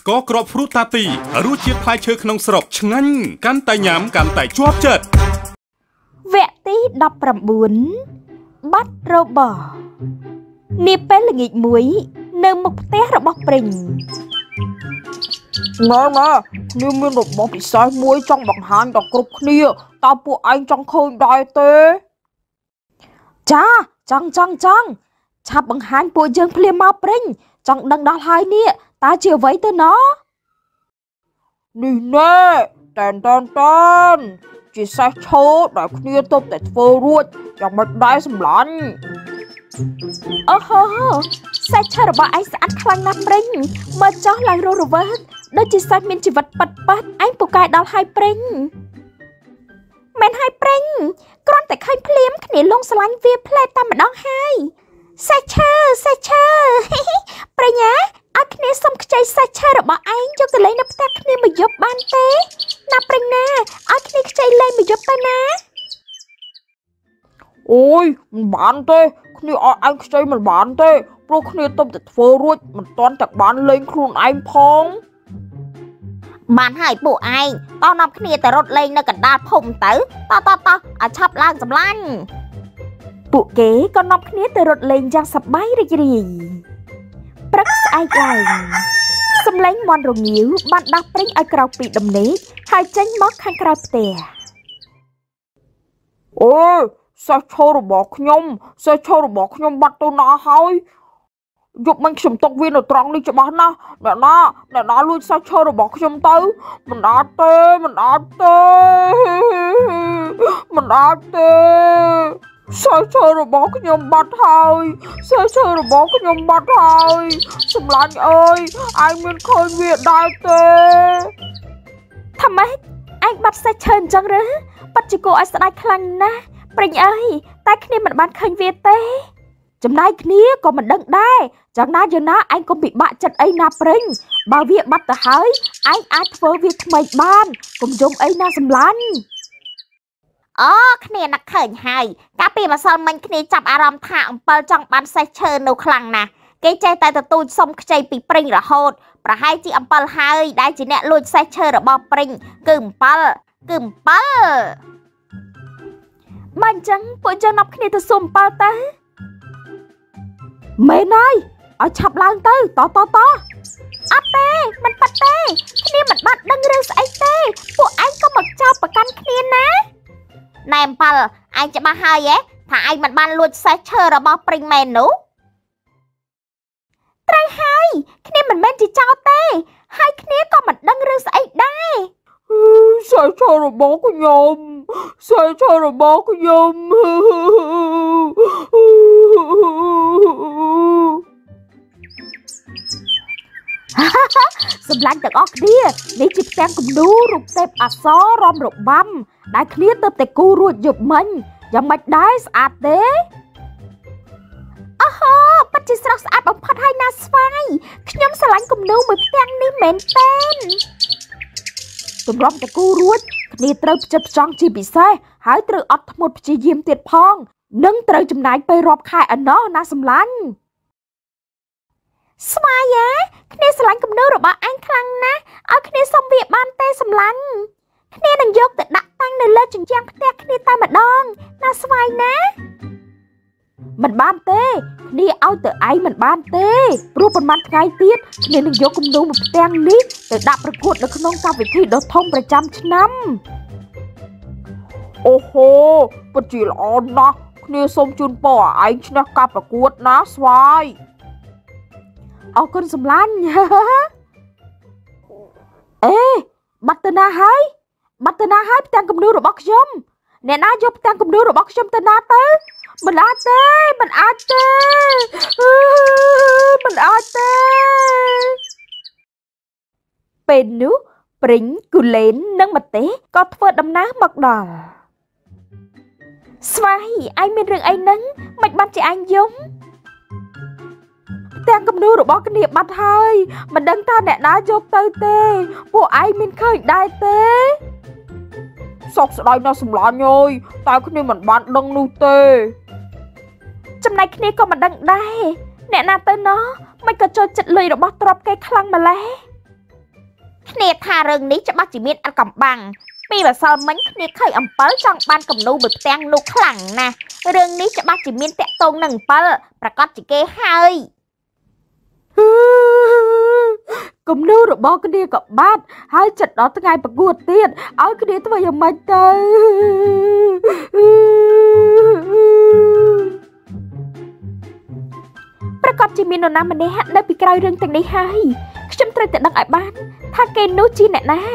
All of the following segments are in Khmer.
ស្ករគ្រាប់ហ្វ្រូតាទីរសជាតិផ្លែឈើក្នុងស្រុកឆ្ងាញ់កាន់តែញ៉ាំកាន់តែជាប់ចិត្តវគ្គទី19បាត់របស់នាពេលល្ងាចមួយនៅមុខផ្ទះរបស់ព្រិញណែខ្ញុំមានរបស់ពិសេសមួយចង់បង្ហាញដល់គ្រប់គ្នាតើពួកឯងចង់ឃើញដែរទេចាចង់ឆាប់បង្ហាញពួកយើងភ្លាមមកព្រិញចង់ដឹងដល់ហើយនេះតើជាអ្វីទៅណោះនេះណែតែនជាសេះឈោដែលគ្នាទប់តែធ្វើរួចយ៉ាងមិនដែរសម្លាញ់អូហូសេះឈើរបស់ឯងស្អាតខ្លាំងណាស់ព្រិញមើលចុះឡើងរស់រវើកដូចជាសេះមានជីវិតប៉ិតឯងពូកែដល់ហើយព្រិញមិនហើយព្រិញគ្រាន់តែឃើញភ្លាមគ្នាលងស្រឡាញ់វាផ្លែតែម្ដងហើយសេះឈើព្រិញឲ្យគ្នាសុំខ្ចីសេះឈើរបស់ឯងយកទៅលេងនៅផ្ទះគ្នាមួយយប់បានទេណាព្រិញណាឲ្យគ្នាខ្ចីលេងមួយយប់ទៅណាអូយមិនបានទេគ្នាឲ្យឯងខ្ចីមិនបានទេព្រោះគ្នាទុំតែធ្វើរួចមិនទាន់តែបានលេងខ្លួនឯងផងបានហើយពួកឯងតោះនាំគ្នាទៅរត់លេងនៅកណ្ដាលភូមិទៅតោះឲ្យឆាប់ឡើងសម្លាញ់ពួកគេក៏នាំគ្នាទៅរត់លេងយ៉ាងសប្បាយរីករាយព្រឹកស្អែកឡើងសំឡេងមាន់រងាវបានដាស់ព្រិញឲ្យក្រោកពីដំណេកហើយចេញមកខាងក្រៅផ្ទះអូយសេះឈោរបស់ខ្ញុំបាត់ទៅណាហើយយប់មិញខ្ញុំຕົកវានៅត្រង់នេះច្បាស់ណាស់អ្នកណាលួចសេះឈោរបស់ខ្ញុំទៅមិនអាចទេសេះឈើរបស់ខ្ញុំបាត់ហើយសម្លាញ់អើយឯងមានឃើញវាដែរទេថាម៉េចឯងបាត់សេះឈើអញ្ចឹងឬបាត់ជាគួរឲ្យស្ដាយខ្លាំងណាស់ព្រិញអើយតែគ្នាមិនបានឃើញវាទេចំណាយគ្នាក៏មិនដឹងដែរយ៉ាងណាឯងកុំពិបាកចិត្តអីណាព្រិញបើវាបាត់ទៅហើយឯងអាចធ្វើវាថ្មីបានកុំយំអីណាសម្លាញ់អូគ្នានឹកឃើញហើយកាលពីម្សិលមិញគ្នាចាប់អារម្មណ៍ថាអំពិលចង់បានសេះឈើនៅខ្លាំងណាស់គេចេះតែទទូចសុំខ្ចីពីព្រិញរហូតប្រហែលជាអំពិលហើយដែលជាអ្នកលួចសេះឈើរបស់ព្រិញគឺអំពិលបើអញ្ចឹងពួកយើងនាំគ្នាទៅសុំអំពិលទៅមែនហើយឲ្យឆាប់ឡើងទៅតអត់ទេមិនប៉ាត់ទេគ្នាមិនបាត់ដឹងរឿងស្អីទេពួកឯងក៏មកចោទប្រកាន់គ្នាណាណែអំពិលឯងច្បាស់ហើយថាឯងមិនបានលួចសេះឈើរបស់ព្រិញមែននោះត្រូវហើយគ្នាមិនមែនជាចោទទេហើយគ្នាក៏មិនដឹងរឿងស្អីដែរសេះឈើរបស់ខ្ញុំសម្លាញ់ទាំងអស់គ្នានេះជាផ្ទាំងគំនូររូបទេពអប្សររំរបាំដែលគ្នាទើបតែគូររួចយប់មិញយ៉ាងម៉េចដែរស្អាតទេអូហូពិតជាស្រស់ស្អាតបំផុតហើយណាស្វាយខ្ញុំស្រឡាញ់គំនូរមួយផ្ទាំងនេះមែនទេទម្រាំតែគូររួចគ្នាត្រូវផ្ចិតផ្ចង់ជាពិសេសហើយត្រូវអត់ធ្មត់ព្យាយាមទៀតផងនិងត្រូវចំណាយពេលរាប់ខែឯណោះណាសម្លាញ់ស្វាយគ្នាស្រឡាញ់គំនូររបស់ឯងខ្លាំងណាស់ឲ្យគ្នាសុំវាបានទេសម្លាញ់គ្នានឹងយកទៅដាក់តាំងនៅលើជញ្ជាំងផ្ទះគ្នាតែម្ដងណាស្វាយណាមិនបានទេគ្នាឲ្យទៅឯងមិនបានទេព្រោះប៉ុន្មានថ្ងៃទៀតគ្នានឹងយកគំនូរមួយផ្ទាំងនេះទៅដាក់ប្រកួតនៅក្នុងកម្មវិធីដ៏ធំប្រចាំឆ្នាំអូហូពិតជាល្អណាស់គ្នាសូមជូនពរឲ្យឯងឈ្នះការប្រកួតណាស្វាយអរគុណសម្លាញ់បាត់ទៅណាហើយផ្ទាំងគំនូររបស់ខ្ញុំអ្នកណាយកផ្ទាំងគំនូររបស់ខ្ញុំទៅណាទៅមិនអាចទេពេលនោះព្រិញគូលែននិងម្ទេសក៏ធ្វើដំណើរមកដល់ស្វាយឯងមានរឿងអីហ្នឹងមិនបានជាឯងយំទាំងគំនូររបស់គ្នាបាត់ហើយមិនដឹងថាអ្នកណាយកទៅទេពួកឯងមានឃើញដែរទេសោកស្ដាយណាស់សម្លាញ់អើយតែគ្នាមិនបានដឹងនោះទេចំណែកគ្នាក៏មិនដឹងដែរអ្នកណាទៅណោះមិនក៏ចូលចិត្តលុយរបស់ទ្រព្យគេខ្លាំងម្ល៉េះគ្នាថារឿងនេះច្បាស់ជាមានអត់កំបាំងពីម្សិលមិញគ្នាឃើញអំពិលចង់បានគំនូរមួយផ្ទាំងនោះខ្លាំងណាស់រឿងនេះច្បាស់ជាមានតាក់ទងនឹងអំពិលប្រកាសជាគេហើយគំនូររបស់គ្នាក៏បាត់ហើយចិត្តដល់ថ្ងៃប្រកួតទៀតឲ្យគ្នាធ្វើយ៉ាងម៉េចទៅប្រកាសជាមាននរណាម្នាក់នៅពីក្រោយរឿងទាំងនេះហើយខ្ញុំត្រូវតែដឹងឲ្យបានថាគេនោះជាអ្នកណា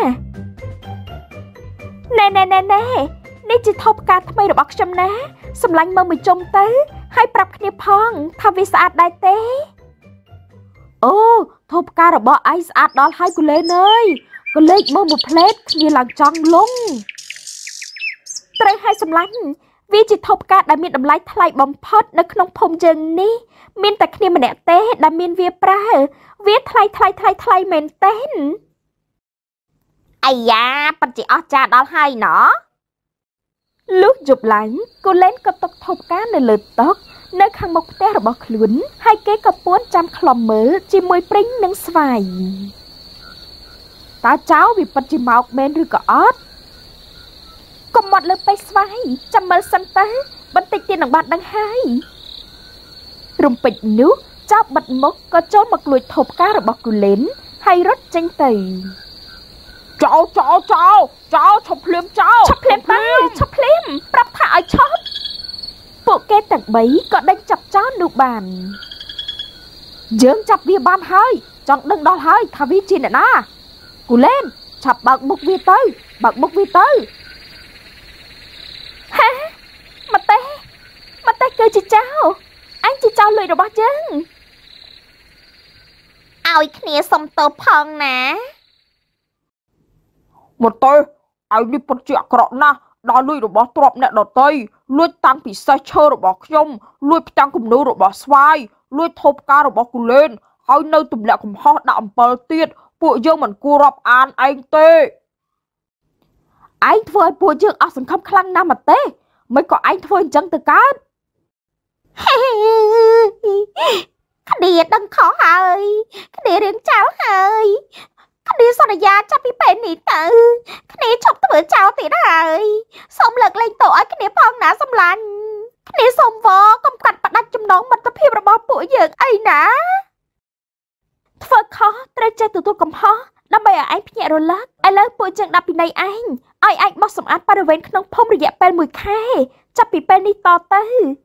ណែនេះជាថូបការថ្មីរបស់ខ្ញុំណាសម្លាញ់មើលមួយជុំទៅហើយប្រាប់គ្នាផងថាវាស្អាតដែរទេអូថូបការរបស់ឯងស្អាតដល់ហើយគូលេនអើយក៏លេខមើលមួយផ្លេតគ្នាឡើងចង់លងត្រូវឲ្យសម្លាញ់វាជាថូបការដែលមានតម្លៃថ្លៃបំផុតនៅក្នុងភូមិយើងនេះមានតែគ្នាម្នាក់ទេដែលមានវាប្រើវាថ្លៃមែនទែនអាយ៉ាពិតជាអស្ចារ្យដល់ហើយណោះលុះយប់ឡើងគូលែនក៏ទុកថូបការនៅលើតុនៅខាងមុខផ្ទះរបស់ខ្លួនហើយគេក៏ពួនចាំខ្លំមើលជាមួយព្រិញនិងស្វាយតើចៅវាពិតជាមកមែនឬក៏អត់កុំមកលើពេកស្វាយចាំមើលសិនទៅបន្តិចទៀតនឹងបានដឹងហើយរំពេចនោះចាប់បិទមុខក៏ចូលមកលួចថូបការរបស់គូលែនហើយរត់ចេញទៅចោឈប់ភ្លាមចោឈប់ភ្លាមប្រាប់ថាឲ្យឈប់ពួកគេទាំង3ក៏ដេញចាប់ចោលនោះបានយើងចាប់វាបានហើយចង់ដឹងដល់ហើយថាវាជាអ្នកណាគូលែនឆាប់បើកមុខវាទៅហាមកទេគឺជាចៅអញជាចៅលួចរបស់យើងឲ្យគ្នាសុំទោសផងណាមកទៅឲ្យនេះពិតជាអាក្រក់ណាស់ដល់លួចរបស់ទ្រព្យអ្នកដតីលួចតាំងពីសេះឈើរបស់ខ្ញុំលួចផ្ទាំងគំនូររបស់ស្វាយលួចថូបការរបស់គូលែនហើយនៅទម្លាក់កំហុសដាក់អំពិលទៀតពួកយើងមិនគួររាប់អានឯងទេឯងធ្វើឲ្យពួកយើងអស់សង្ឃឹមខ្លាំងណាស់មកទេមិនក៏ឯងធ្វើអញ្ចឹងទៅកើតគ្នាដឹងខុសហើយគ្នារៀងចោលហើយគ្នាសន្យាចាប់ពីពេលនេះទៅគ្នាឈប់ធ្វើចោលទៀតហើយសូមលើកលែងទោសឲ្យគ្នាផងណាសម្លាញ់គ្នាសូមវល់កុំកាត់ផ្ដាច់ចំណងមិត្តភាពរបស់ពួកយើងអីណាធ្វើខុសត្រូវចេះទទួលកំហុសដើម្បីឲ្យឯងភ្ញាក់រលឹកឥឡូវពួកយើងដាក់ពិន័យឯងឲ្យឯងបោះសម្អាតបរិវេណក្នុងភូមិរយៈពេល1ខែចាប់ពីពេលនេះតទៅ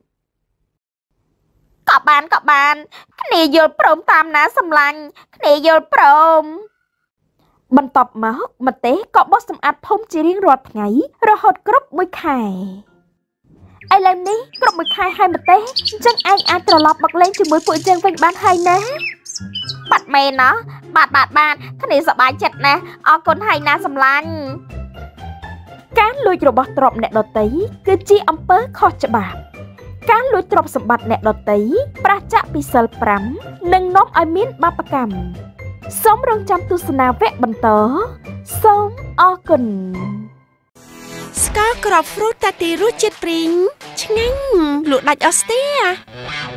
ក៏បានគ្នាយល់ព្រមតាមណាសម្លាញ់គ្នាយល់ព្រមបន្ទាប់មកម្ទេសក៏បោះសម្អាតភូមិជារៀងរាល់ថ្ងៃរហូតគ្រប់1ខែឥឡូវនេះគ្រប់1ខែហើយម្ទេសអញ្ចឹងឯងអាចត្រឡប់មកលេងជាមួយពួកយើងវិញបានហើយណាបាត់មែនណាបាទគ្នាសប្បាយចិត្តណាស់អរគុណហើយណាសម្លាញ់ការលួចរបស់ទ្រព្យអ្នកដទៃគឺជាអំពើខុសច្បាប់ការលួចទ្រព្យសម្បត្តិអ្នកដទៃប្រាសចាកពីសិល5និងនាំឲ្យមានបាបកម្មសូមរងចាំទស្សនាវគ្គបន្តសូមអរគុណស្ករគ្រាប់ហ្វ្រូតតាទីរសជាតិព្រីងឆ្ងាញ់លក់ដាច់អស់ទេ